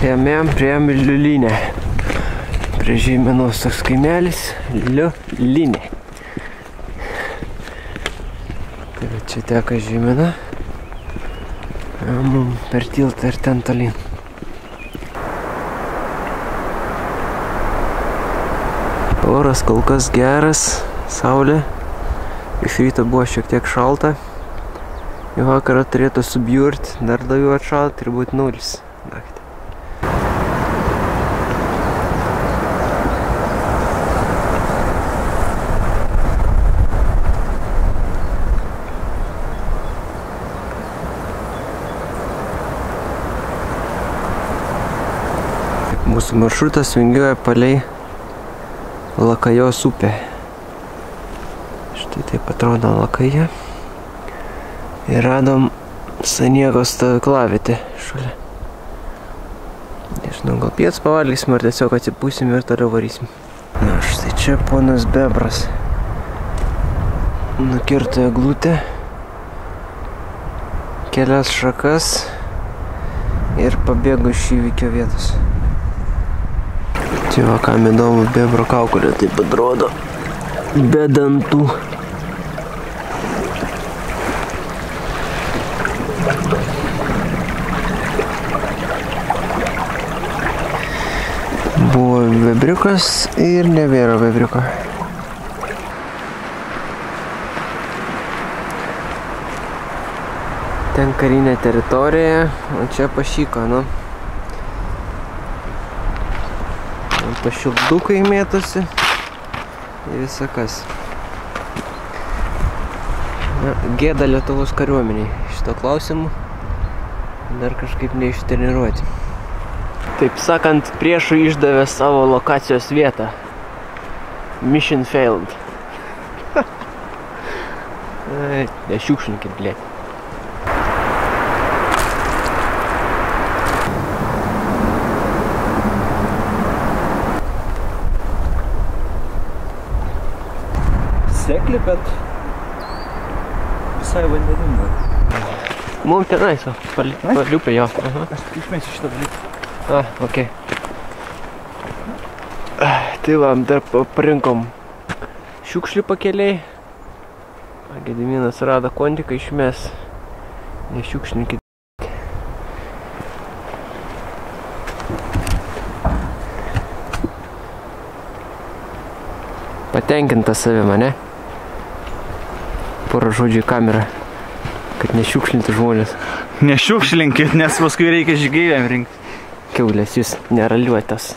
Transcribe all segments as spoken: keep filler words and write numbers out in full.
Jame priėjom Liulinę. Prie Žeimenos toks kaimelis Liulinė. Tai va čia teka Žeimena. Mum per tiltą ir ten tolyn. Oras kol kas geras, saulė. Iš ryto buvo šiek tiek šalta. Į vakarą turėtų subjurt, dar daugiau atšalt ir būt nulis naktį. Mūsų maršrutas vingiuoja palei Lakajos upę. Štai taip atrodo Lakaja. Ir radom Saniego stovyklavietę šalia. Nežinau, gal pietus pavalgysim ar tiesiog atsipūsim ir toliau varysim. Na, štai čia ponas Bebras nukirto eglutę, kelias šakas ir pabėgo iš įvykio vietos. Čia va, kam įdomu, bebro kaukolė taip atrodo, be dantų. Buvo bebriukas ir nebėra bebriuko. Ten karinė teritorija, o čia pašyko, nu. Pašildukai mėtosi ir visa kas. Na, gėda Lietuvos kariuomeniai šito klausimu. Dar kažkaip neištreniruoti. Taip sakant, priešui išdavė savo lokacijos vietą. Mission failed. Nešiukšlinkit, blėt. Sekli, bet visai vandeninga. Mums tenais, o, paliupė jo. Aš išmėsiu šitą dalyką. A, okei. Tai va, dar parinkom šiukšlių pakeliai. Gediminas rado kontiką išmes. Nešiukšlinkit. Patenkintas savim, ne? Porą žodžių į kamerą, kad nešiukšlintų žmonės. Nešiukšlinkit, nes paskui reikia žygėjam rinkti. Kiaulės, jūs neraliuotas.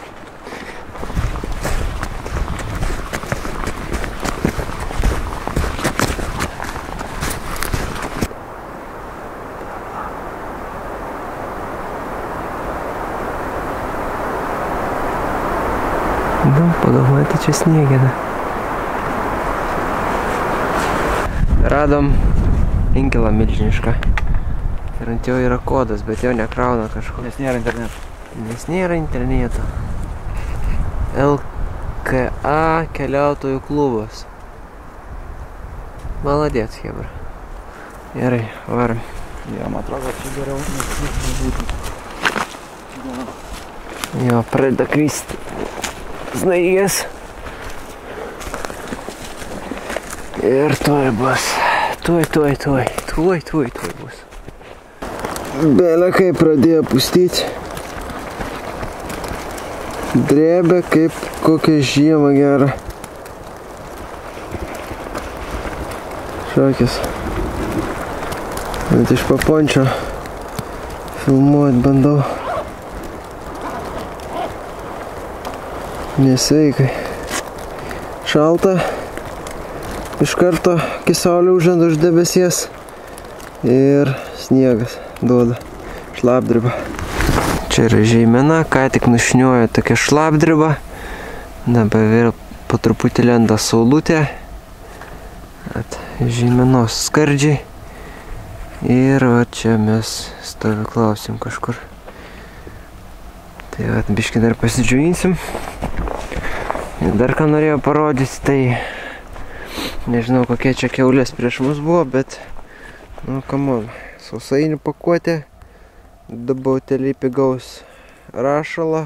Nu, pagalvojate, čia sniegina. Radom inkilą milžinišką. Ir ant jo yra kodas, bet jo nekrauna kažko. Nes nėra interneto. Nes nėra interneto. L K A keliautojų klubas. Maladėt, hebra. Gerai, varam. Jo, man atrodo, čia geriau nebūtų. Jo, pradeda kristi snaigės. Ir tuoj bus. Tuoj, tuoj, tuoj. Tuoj, tuoj, tuoj bus. Belė kaip pradėjo pustyti. Drėbė kaip kokia žiema gera. Šokis. Bet iš papončio filmuot bandau. Nesveikai. Šalta. Iš karto kai saulė užženda už debesies. Ir sniegas duoda šlapdribą. Čia yra Žeimena, ką tik nušniojo tokia šlapdriba. Dabar vėl po truputį lenda saulutė. At Žeimenos skardžiai. Ir va čia mes stovyklausim kažkur. Tai va, biškį dar pasidžiuvinsim. Ir dar ką norėjau parodyti, tai nežinau kokie čia kiaulės prieš mus buvo, bet nu, come on, sausainių pakuotė, du bauteliai pigaus rašalą,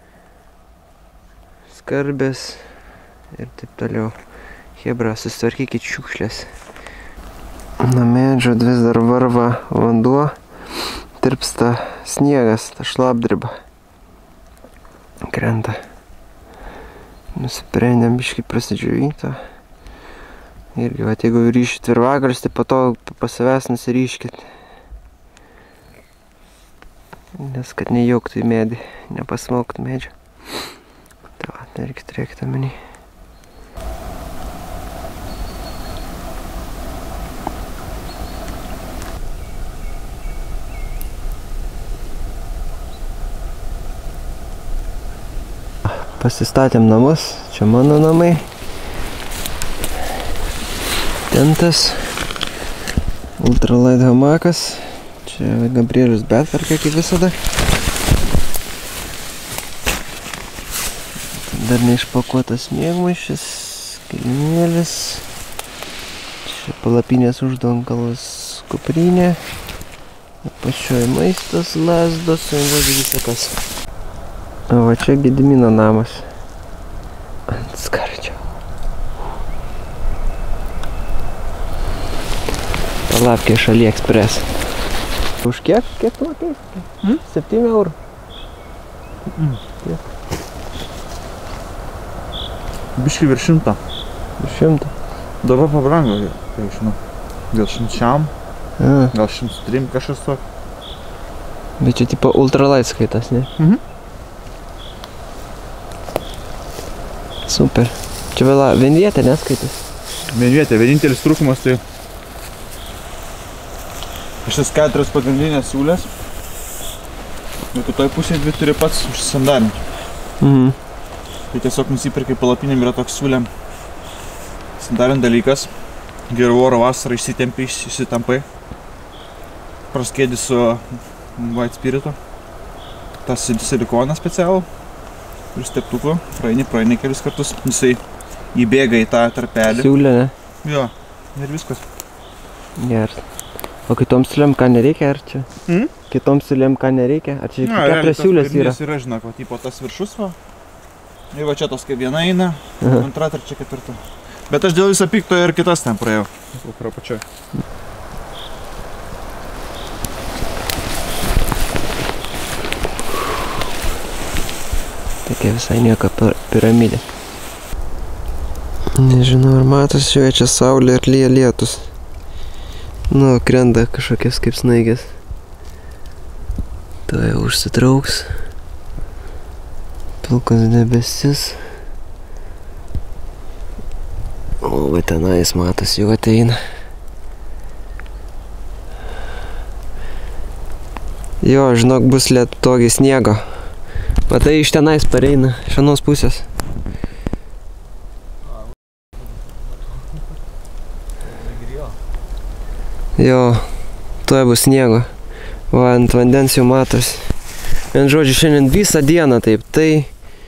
skarbės ir taip toliau. Hebra, susitvarkykit šiukšlės. Nuo medžio vis dar varva vanduo, tirpsta sniegas, ta šlapdriba krenta. Nusprendėm biškį prasidžiuvinti. Irgi, va, jeigu ryšit virvagalius, tai po to pas savęs nusiryškit. Nes kad nejauktų į medį, nepasmauktų medžio. Tai va, tai reikia turėkti omeny. Pasistatėm namus, čia mano namai. Tentas, ultralight hamakas, čia Gabrielius betvarkė kaip visada. Dar neišpakuotas miegmaišis, kilimėlis, čia palapinės uždangalas kuprinė, apačioj maistas, lazdos, žodžiu visą kas. O va čia Gedimino namas ant skardžio. Palapkė iš AliExpress. Už kiek? Kiek tu mokėjai? Hmm? septyni eurų. Mm. Kiek? Biškai virš šimto. Virš šimto. Dabar pabrango, tai žinau. Gal šimčiam, A. gal šimts trim kažkas to. Bet čia tipo ultralight skaitas, ne? Mhm. Super. Čia vėla, vienvietė neskaitas. Vienvietė, vienintelis trūkumas tai šitas keturias pagrindinės siūlės. Ir kitoj pusėje dvi turi pats užsisandarinti. Mhm. Tai tiesiog nusipirkai palapinėm yra toks siūlėm sandarint dalykas. Gerų oro vasarą išsitempi, išsitampai. Praskėdi su white spiritu. Tas silikoną specialų. Ir steptuku, praeini, praeini kelius kartus, jisai įbėga į tą tarpelį. Siūlė, ne? Jo, ir viskas. Geras. O kitom siūlėm ką nereikia, ar čia? Mm? Kitom siūlėm ką nereikia, ar čia keturios siūlės yra? yra, žinok, va, tipo tas viršus va. Ir va čia tos kaip viena eina, Aha. antra, trečia, ketvirta. Bet aš dėl viso pikto ir kitas ten praėjau. Kur apačioj. Tokia visai nieko piramidė. Nežinau, ar matosi, jo čia saulė ir lyja lietus. Nu, krenta kažkokias kaip snaigės. To jau užsitrauks. Pilkas debesis. O, va tenais matosi, jau ateina. Jo, žinok, bus lietogi sniego. Matai, iš tenais pareina, iš anos pusės. Jo, tuoj bus sniego. Va, ant vandens jau matosi. Vien žodžiu, šiandien visą dieną taip, tai...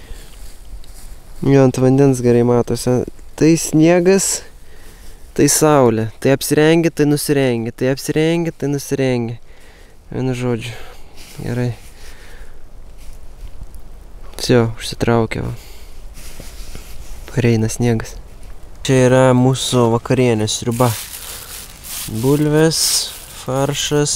Jo, ant vandens gerai matosi. Tai sniegas, tai saulė. Tai apsirengi, tai nusirengi. Tai apsirengi, tai nusirengi. Vien žodžiu, gerai. Все, užsitraukė, va. Pareina sniegas. Čia yra mūsų vakarienė sriuba. Bulvės, faršas,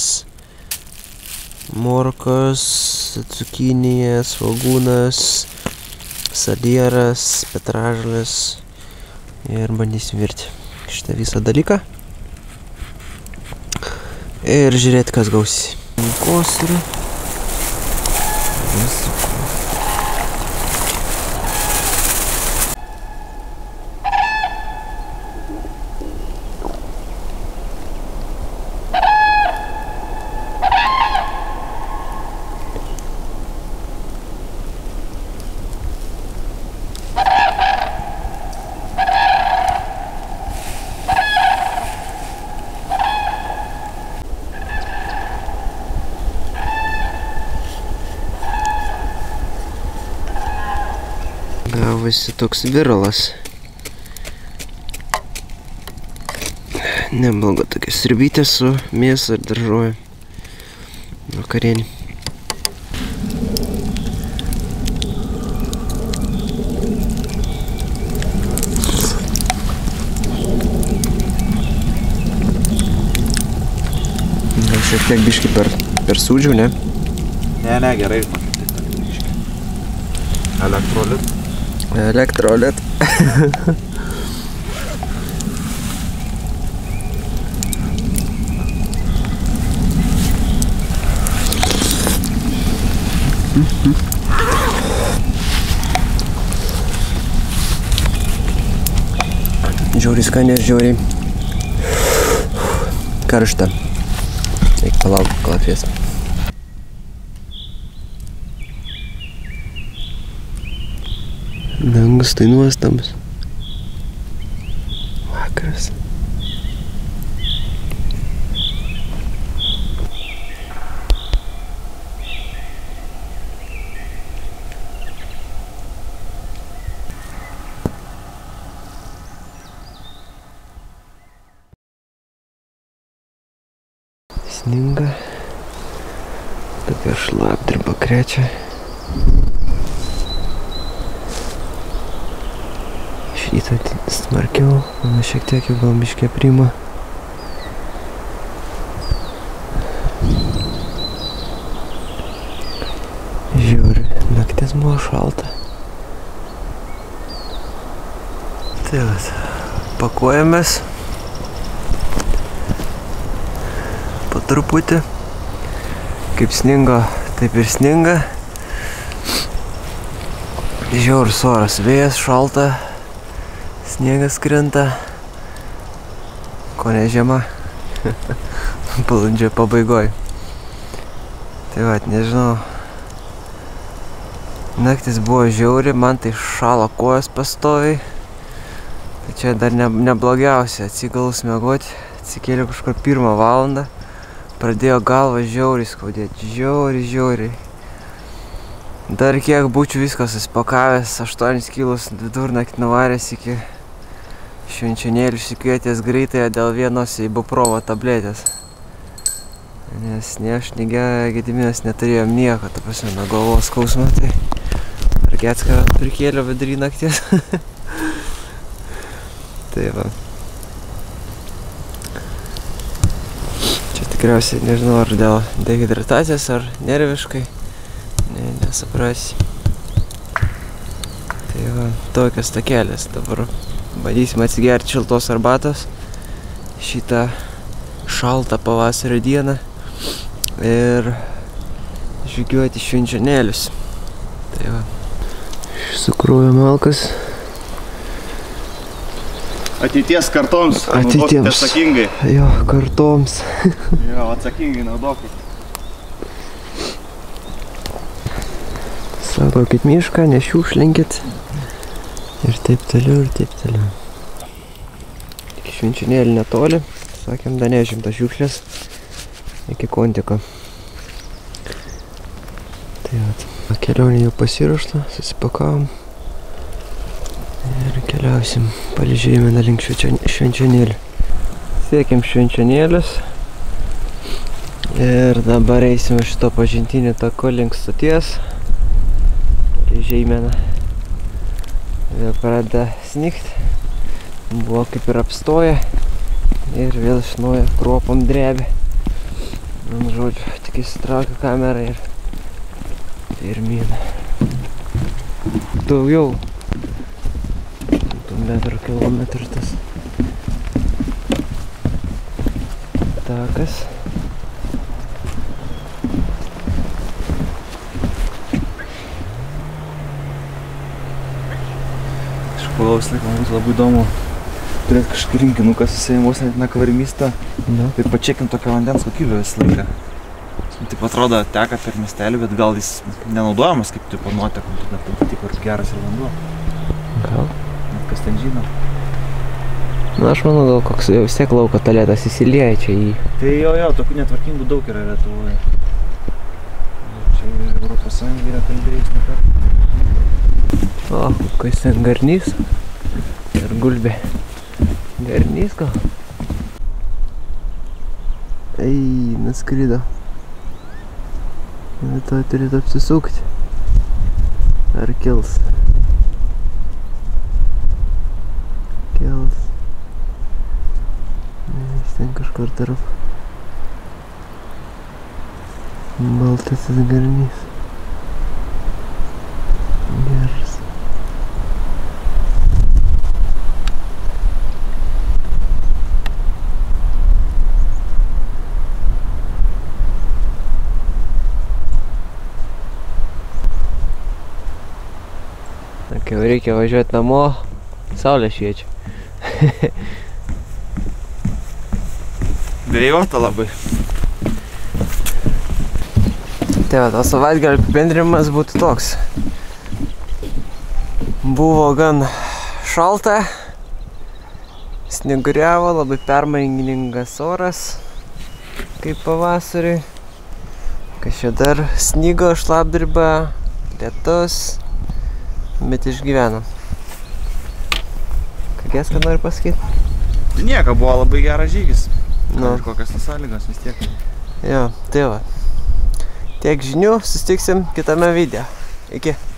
morkos, cukinija, svogūnas, salieras, petražalis. Ir bandysim virti šitą visą dalyką. Ir žiūrėti, kas gausi. Kosrių. Gavosi toks viralas. Nebloga tokia sriubytė su mėsa ir daržovėm. Vakarienė. šiek tiek biškį per, per sūdžių, ne? Ne, ne, gerai, žinokit, tai tak biškį. Elektrolit. Elektrolit. Žiauriai skaniai ir žiauriai karšta. Reikia palaukti, kol atvės. Dangus tai nuostabus. Vakaras. Sninga, tokia šlapdriba krečia. Šitą smarkiau, mano šiek tiek jau gal biškė prima. Žiūri, naktis buvo šalta. Tai vat, pakuojamės. Truputį. Kaip sningo, taip ir sninga. Žiaurus oras, vėjas šalta, sniegas krinta. Ko ne žiema. Balandžio pabaigoj. Tai vat, nežinau. Naktis buvo žiauri, man tai šalo kojas pastoviai. Tai čia dar ne, neblogiausia. Atsigalus miegoti, atsikėliau kažkur pirmą valandą. Pradėjo galvą žiauriai skaudėti, žiauriai, žiauriai. Dar kiek būčiau viskas suspakavęs, aštuonis kilus vidurnaktį nuvaręs iki švenčionėlių išsikvietęs greitąją dėl vienos ibupromo tabletės. Nes ne aš, ne Gediminas neturėjom nieko, ta prasme, nuo galvos skausmo, tai ar Getską prikėliau vidury nakties. Tai va. Tikriausiai nežinau, ar dėl dehidratacijos, ar nerviškai. Ne, nesuprasi. Tai va, tokios takelės. Dabar bandysim atsigerti šiltos arbatos šitą šaltą pavasario dieną ir žygiuoti švenčionėlius. Tai va. Sukrūvė malkas. Ateities kartoms naudokite atsakingai. Jo, kartoms. Jo, atsakingai naudokite. Saugokit mišką, nešiukšlinkit. Ir taip toliau, ir taip toliau. Tik švenčionėlį netoli. Sakėm, da nešim tas šiukšlės iki kontiko. Tai vat, kelionė jau pasiruošta, susipakavom. Ir keliausim, paližiūrėjome link švenčionėlių. Siekim švenčionėlius. Ir dabar eisim šito pažintinio tako link stoties. Paližiūrėjome. Vėl pradeda snigt. Buvo kaip ir apstoję. Ir vėl iš naujo kruopom drebė. Man žodžiu, tik įsitraukiu kamerą ir pirmyn. Daugiau. Metro kilometrų tas takas. Aš palaus laiką, mums labai įdomu turėti kažkį rinkinuką su savim, vos net nakvarmystą. No. Tai pačekim tokią vandens kokybę visą laiką. Taip atrodo, teka per miestelį, bet gal jis nenaudojamas kaip tipo nuotekom, tada pamatyti, kur geras ir vanduo. Gal? Kas ten žino? Na, aš manau, gal koks vis tiek lauko tualetas įsilieja čia į... Tai jo, jo, tokių netvarkingų daug yra Lietuvoje. Čia ir Europos Sąjunga yra kalbėjus ne kartą. O, kokios ten garnys. Ir gulbė. Garnys gal? Ei, nuskrido. Vietoj turėtų apsisukti. Ar kils? Kils. Jis ten kažkur tarp Baltasis garnys. Geras. Kai jau reikia važiuoti namo, saulė šviečia. Vėjota labai. Tai va, tas savaitgalio apibendrinimas būtų toks. Buvo gan šalta, snyguriavo, labai permainingas oras, kaip pavasarį. Kas čia dar snygo, šlapdriba, lietus, bet išgyveno. Kokies, ką nori pasakyti? Nieko, buvo labai geras žygis. Nu. Ir kokias tas sąlygas vis tiek. Jo, tai va. Tiek žinių, susitiksim kitame video. Iki.